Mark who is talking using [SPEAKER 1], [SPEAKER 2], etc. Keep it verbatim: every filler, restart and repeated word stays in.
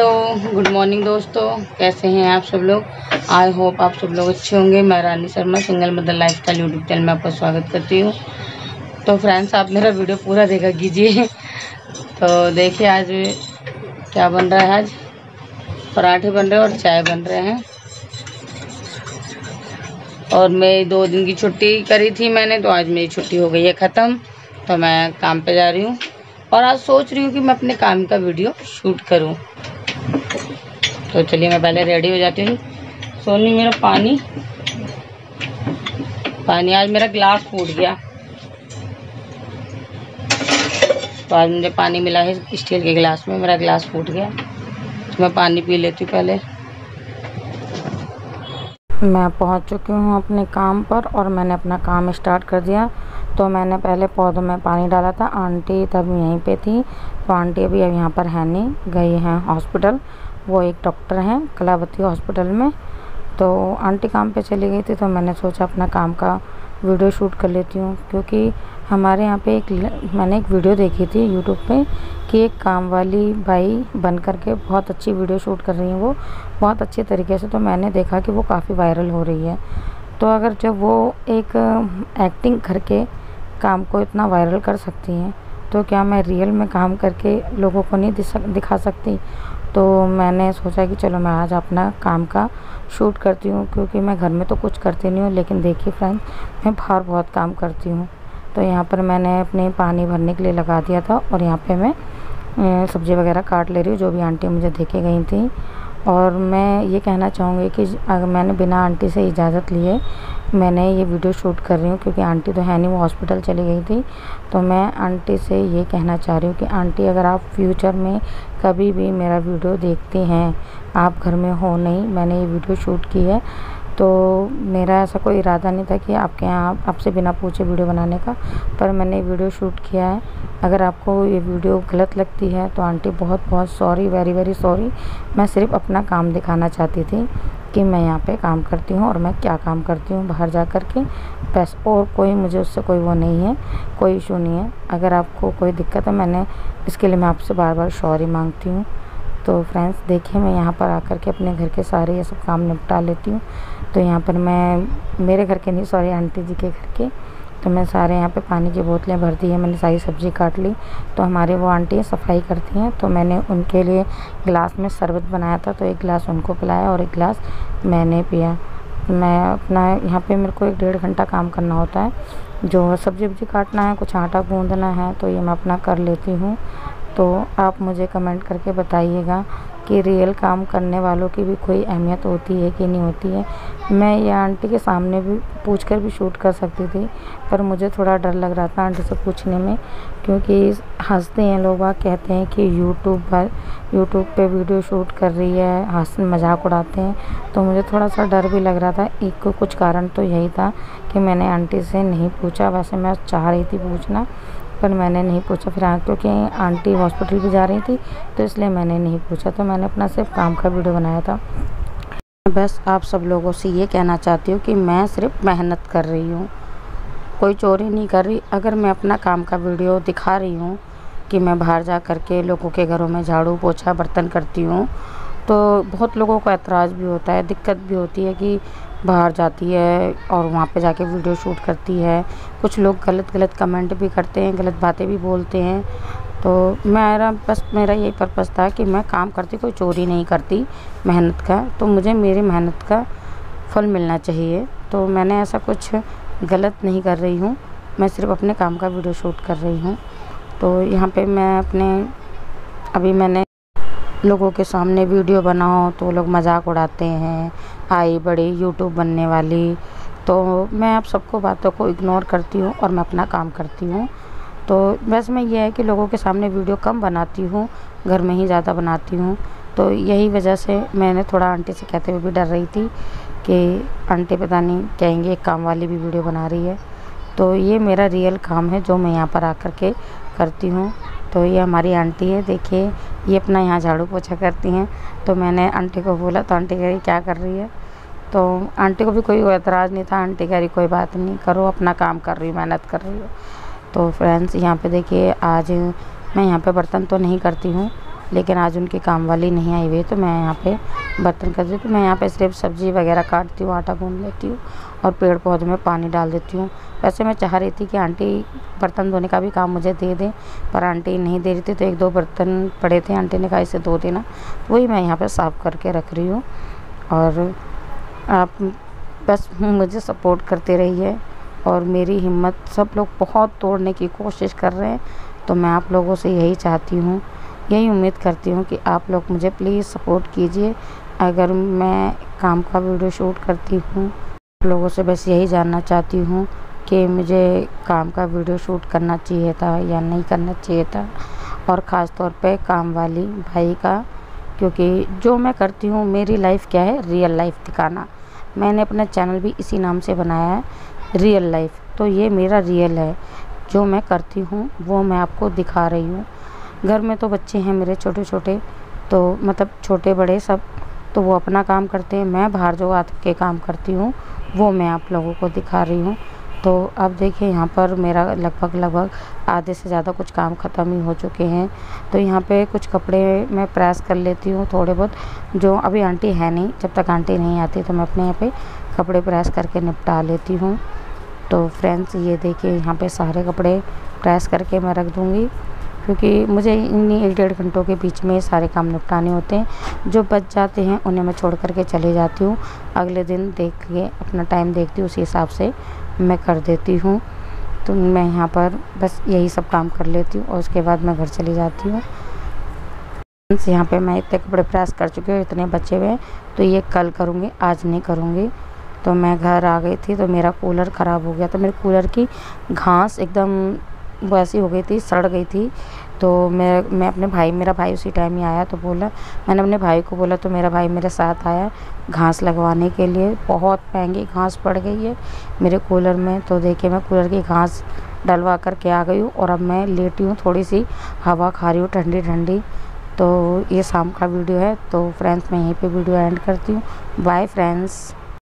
[SPEAKER 1] Hello good morning दोस्तों, कैसे हैं आप सब लोग। आई होप आप सब लोग अच्छे होंगे। मैं Rani Sharma single mother lifestyle YouTube channel में आपका स्वागत करती हूँ। तो फ्रेंड्स, आप मेरा वीडियो पूरा देखा कीजिए। तो देखिए आज क्या बन रहा है। आज पराठे बन रहे हैं और चाय बन रहे हैं। और मैं दो दिन की छुट्टी करी थी मैंने, तो आज मेरी छुट्टी हो गई है ख़त्म। तो मैं काम पे जा रही हूँ और आज सोच रही हूँ कि मैं अपने काम का वीडियो शूट करूँ। तो चलिए मैं पहले रेडी हो जाती हूँ। सोनी मेरा पानी पानी आज मेरा ग्लास फूट गया, तो आज मुझे पानी मिला है स्टील के गिलास में। मेरा ग्लास फूट गया, तो मैं पानी पी लेती हूँ पहले। मैं पहुँच चुकी हूँ अपने काम पर और मैंने अपना काम स्टार्ट कर दिया। तो मैंने पहले पौधों में पानी डाला था। आंटी तब यहीं पे थी, तो आंटी अभी अब यहाँ पर है नहीं, गई हैं हॉस्पिटल। वो एक डॉक्टर हैं कलावती हॉस्पिटल में। तो आंटी काम पे चली गई थी, तो मैंने सोचा अपना काम का वीडियो शूट कर लेती हूँ। क्योंकि हमारे यहाँ पे एक मैंने एक वीडियो देखी थी यूट्यूब पे कि एक काम वाली बाई बन करके बहुत अच्छी वीडियो शूट कर रही हैं, वो बहुत अच्छे तरीके से। तो मैंने देखा कि वो काफ़ी वायरल हो रही है। तो अगर जब वो एक एक्टिंग करके काम को इतना वायरल कर सकती हैं, तो क्या मैं रियल में काम करके लोगों को नहीं दिखा सकती। तो मैंने सोचा कि चलो मैं आज अपना काम का शूट करती हूँ। क्योंकि मैं घर में तो कुछ करती नहीं हूँ, लेकिन देखिए फ्रेंड्स, मैं बाहर बहुत काम करती हूँ। तो यहाँ पर मैंने अपने पानी भरने के लिए लगा दिया था और यहाँ पे मैं सब्ज़ी वगैरह काट ले रही हूँ, जो भी आंटी मुझे देके गई थी। और मैं ये कहना चाहूँगी कि अगर मैंने बिना आंटी से इजाज़त लिए मैंने ये वीडियो शूट कर रही हूँ, क्योंकि आंटी तो है नहीं, वो हॉस्पिटल चली गई थी। तो मैं आंटी से ये कहना चाह रही हूँ कि आंटी, अगर आप फ्यूचर में कभी भी मेरा वीडियो देखती हैं, आप घर में हो नहीं, मैंने ये वीडियो शूट की है, तो मेरा ऐसा कोई इरादा नहीं था कि आपके यहाँ आपसे बिना पूछे वीडियो बनाने का, पर मैंने वीडियो शूट किया है। अगर आपको ये वीडियो गलत लगती है तो आंटी बहुत बहुत सॉरी, वेरी वेरी सॉरी। मैं सिर्फ अपना काम दिखाना चाहती थी कि मैं यहाँ पे काम करती हूँ और मैं क्या काम करती हूँ बाहर जा कर के, बस। और कोई मुझे उससे कोई वो नहीं है, कोई इशू नहीं है। अगर आपको कोई दिक्कत है, मैंने इसके लिए मैं आपसे बार बार सॉरी मांगती हूँ। तो फ्रेंड्स देखिए, मैं यहाँ पर आकर के अपने घर के सारे ये सब काम निपटा लेती हूँ। तो यहाँ पर मैं मेरे घर के नहीं, सॉरी आंटी जी के घर के, तो मैं सारे यहाँ पे पानी की बोतलें भर दी है, मैंने सारी सब्ज़ी काट ली। तो हमारे वो आंटी सफाई करती हैं, तो मैंने उनके लिए गिलास में शरबत बनाया था, तो एक गिलास उनको पिलाया और एक गिलास मैंने पिया। मैं अपना यहाँ पे मेरे को एक डेढ़ घंटा काम करना होता है, जो सब्ज़ी वब्जी काटना है, कुछ आटा गूँदना है, तो ये मैं अपना कर लेती हूँ। तो आप मुझे कमेंट करके बताइएगा कि रियल काम करने वालों की भी कोई अहमियत होती है कि नहीं होती है। मैं ये आंटी के सामने भी पूछकर भी शूट कर सकती थी, पर मुझे थोड़ा डर लग रहा था आंटी से पूछने में, क्योंकि हंसते हैं लोग, कहते हैं कि यूट्यूब पर यूट्यूब पे वीडियो शूट कर रही है, हंस मजाक उड़ाते हैं। तो मुझे थोड़ा सा डर भी लग रहा था। एक कुछ कारण तो यही था कि मैंने आंटी से नहीं पूछा। वैसे मैं चाह रही थी पूछना, पर मैंने नहीं पूछा। फिर क्योंकि आंटी हॉस्पिटल भी जा रही थी, तो इसलिए मैंने नहीं पूछा। तो मैंने अपना सिर्फ काम का वीडियो बनाया था। बस आप सब लोगों से ये कहना चाहती हूँ कि मैं सिर्फ मेहनत कर रही हूँ, कोई चोरी नहीं कर रही। अगर मैं अपना काम का वीडियो दिखा रही हूँ कि मैं बाहर जा कर के लोगों के घरों में झाड़ू पोछा बर्तन करती हूँ, तो बहुत लोगों को एतराज़ भी होता है, दिक्कत भी होती है कि बाहर जाती है और वहाँ पे जाके वीडियो शूट करती है। कुछ लोग गलत गलत कमेंट भी करते हैं, गलत बातें भी बोलते हैं। तो मेरा बस मेरा यही पर्पज़ था कि मैं काम करती, कोई चोरी नहीं करती मेहनत का, तो मुझे मेरी मेहनत का फल मिलना चाहिए। तो मैंने ऐसा कुछ गलत नहीं कर रही हूँ, मैं सिर्फ अपने काम का वीडियो शूट कर रही हूँ। तो यहाँ पे मैं अपने अभी मैंने लोगों के सामने वीडियो बनाओ तो लोग मजाक उड़ाते हैं, आई बड़ी यूट्यूब बनने वाली। तो मैं आप सबको बातों को इग्नोर करती हूँ और मैं अपना काम करती हूँ। तो बस मैं ये है कि लोगों के सामने वीडियो कम बनाती हूँ, घर में ही ज़्यादा बनाती हूँ। तो यही वजह से मैंने थोड़ा आंटी से कहते हुए भी डर रही थी कि आंटी पता नहीं कहेंगे एक काम वाली भी वीडियो बना रही है। तो ये मेरा रियल काम है जो मैं यहाँ पर आकर के करती हूँ। तो ये हमारी आंटी है, देखिए ये अपना यहाँ झाड़ू पोछा करती हैं। तो मैंने आंटी को बोला, तो आंटी कह रही क्या कर रही है। तो आंटी को भी कोई एतराज़ नहीं था, आंटी कह रही कोई बात नहीं, करो अपना काम कर रही हूँ, मेहनत कर रही हूँ। तो फ्रेंड्स यहाँ पे देखिए, आज मैं यहाँ पे बर्तन तो नहीं करती हूँ, लेकिन आज उनकी काम वाली नहीं आई हुई, तो मैं यहाँ पे बर्तन कर देती हूँ। मैं यहाँ पे सिर्फ सब्ज़ी वगैरह काटती हूँ, आटा गूँध लेती हूँ और पेड़ पौधों में पानी डाल देती हूँ। वैसे मैं चाह रही थी कि आंटी बर्तन धोने का भी काम मुझे दे दें, पर आंटी नहीं दे रही थी, तो एक दो बर्तन पड़े थे, आंटी ने कहा इसे धो देना, वही मैं यहाँ पर साफ़ करके रख रही हूँ। और आप बस मुझे सपोर्ट करते रहिए, और मेरी हिम्मत सब लोग बहुत तोड़ने की कोशिश कर रहे हैं, तो मैं आप लोगों से यही चाहती हूँ, यही उम्मीद करती हूँ कि आप लोग मुझे प्लीज़ सपोर्ट कीजिए। अगर मैं काम का वीडियो शूट करती हूँ, आप लोगों से बस यही जानना चाहती हूँ कि मुझे काम का वीडियो शूट करना चाहिए था या नहीं करना चाहिए था, और ख़ास तौर पे काम वाली भाई का, क्योंकि जो मैं करती हूँ मेरी लाइफ क्या है, रियल लाइफ दिखाना। मैंने अपना चैनल भी इसी नाम से बनाया है, रियल लाइफ, तो ये मेरा रियल है, जो मैं करती हूँ वो मैं आपको दिखा रही हूँ। घर में तो बच्चे हैं मेरे छोटे छोटे, तो मतलब छोटे बड़े सब, तो वो अपना काम करते हैं, मैं बाहर जो आके काम करती हूँ वो मैं आप लोगों को दिखा रही हूँ। तो अब देखिए यहाँ पर मेरा लगभग लगभग आधे से ज़्यादा कुछ काम ख़त्म ही हो चुके हैं। तो यहाँ पे कुछ कपड़े मैं प्रेस कर लेती हूँ थोड़े बहुत, जो अभी आंटी है नहीं, जब तक आंटी नहीं आती तो मैं अपने यहाँ पे कपड़े प्रेस करके निपटा लेती हूँ। तो फ्रेंड्स ये देखिए यहाँ पे सारे कपड़े प्रेस करके मैं रख दूँगी, क्योंकि मुझे इन्हीं एक डेढ़ घंटों के बीच में सारे काम निपटाने होते हैं। जो बच जाते हैं उन्हें मैं छोड़ करके चले जाती हूँ, अगले दिन देख के अपना टाइम देखती हूँ, उसी हिसाब से मैं कर देती हूँ। तो मैं यहाँ पर बस यही सब काम कर लेती हूँ और उसके बाद मैं घर चली जाती हूँ। यहाँ पे मैं इतने कपड़े प्रेस कर चुकी हूँ, इतने बचे हुए हैं, तो ये कल करूँगी, आज नहीं करूँगी। तो मैं घर आ गई थी तो मेरा कूलर ख़राब हो गया, तो मेरे कूलर की घास एकदम वैसी हो गई थी, सड़ गई थी। तो मैं मैं अपने भाई मेरा भाई उसी टाइम ही आया, तो बोला, मैंने अपने भाई को बोला, तो मेरा भाई मेरे साथ आया घास लगवाने के लिए। बहुत महंगी घास पड़ गई है मेरे कूलर में। तो देखिए मैं कूलर की घास डलवा कर के आ गई हूँ, और अब मैं लेटी हूँ, थोड़ी सी हवा खा रही हूँ ठंडी ठंडी। तो ये शाम का वीडियो है। तो फ्रेंड्स मैं यहीं पे वीडियो एंड करती हूँ। Bye friends.